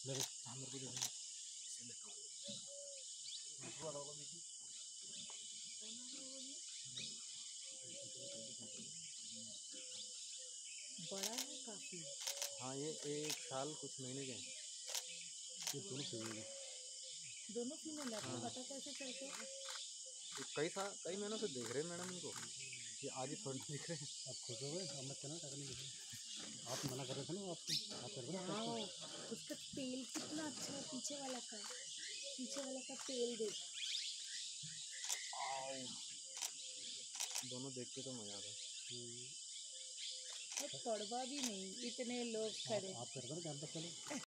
मेरे को दे दो। बड़ा है काफी। हाँ ये 1 साल कुछ महीने के हैं। ये दोनों फीमेल है। दोनों फीमेल है। आपको पता कैसे चलते हैं? कई महीनों से देख रहे हैं मैडम इनको। ये आज ही थोड़ी दिख रहे हैं। आप खुश हो गए? हम मत करना टकने देखे। आप मना कर रहे थे ना आपको। आप कर रहे थे। उसका तेल कितना अच्छा है। पीछे वाला का तेल देख। दोनों देख के तो मजा आता है। और कड़वा भी नहीं, इतने लोग खड़े। आप कर रहे थे कैंपस चलो।